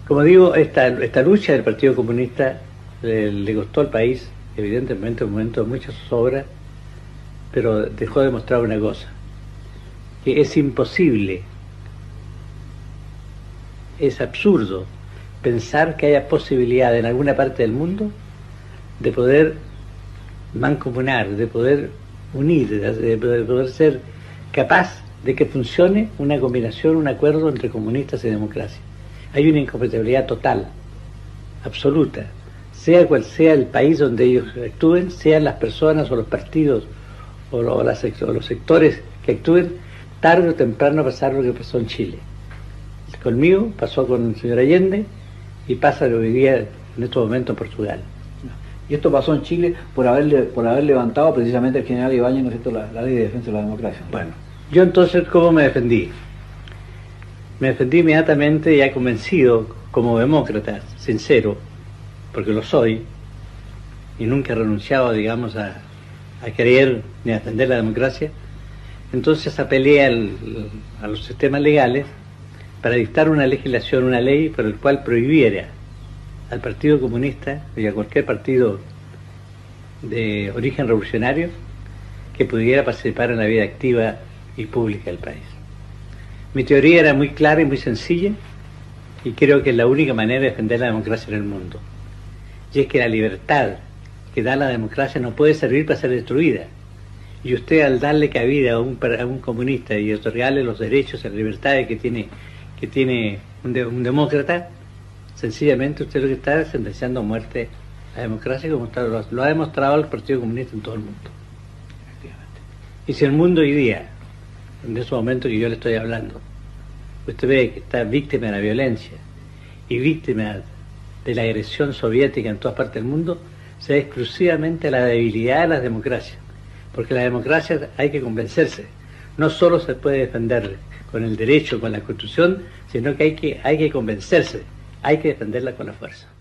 Como digo, esta lucha del Partido Comunista le costó al país, evidentemente, un momento de mucha zozobra, pero dejó de mostrar una cosa, que es imposible, es absurdo pensar que haya posibilidad en alguna parte del mundo de poder mancomunar, de poder unir, de poder ser capaz de que funcione una combinación, un acuerdo entre comunistas y democracia. Hay una incompatibilidad total, absoluta, sea cual sea el país donde ellos actúen, sean las personas o los partidos o los sectores que actúen, tarde o temprano pasar lo que pasó en Chile. Conmigo pasó con el señor Allende y pasa lo que hoy día en estos momentos en Portugal. Y esto pasó en Chile por haber levantado precisamente el general Ibáñez, ¿no es cierto?, la ley de defensa de la democracia. Bueno, yo entonces, ¿cómo me defendí? Me defendí inmediatamente, ya convencido, como demócrata, sincero, porque lo soy, y nunca he renunciado, digamos, a creer ni a defender la democracia. Entonces apelé a los sistemas legales para dictar una legislación, una ley por el cual prohibiera al Partido Comunista y a cualquier partido de origen revolucionario que pudiera participar en la vida activa y pública del país. Mi teoría era muy clara y muy sencilla, y creo que es la única manera de defender la democracia en el mundo. Y es que la libertad que da la democracia no puede servir para ser destruida. Y usted, al darle cabida a un comunista y otorgarle los derechos y las libertades que tiene un demócrata, sencillamente usted lo que está es sentenciando a muerte a la democracia, como lo ha demostrado el Partido Comunista en todo el mundo. Y si el mundo hoy día, en ese momento que yo le estoy hablando, usted ve que está víctima de la violencia y víctima de la agresión soviética en todas partes del mundo, se da exclusivamente la debilidad de las democracias. Porque la democracia hay que convencerse. No solo se puede defender con el derecho, con la Constitución, sino que hay que convencerse. Hay que defenderla con la fuerza.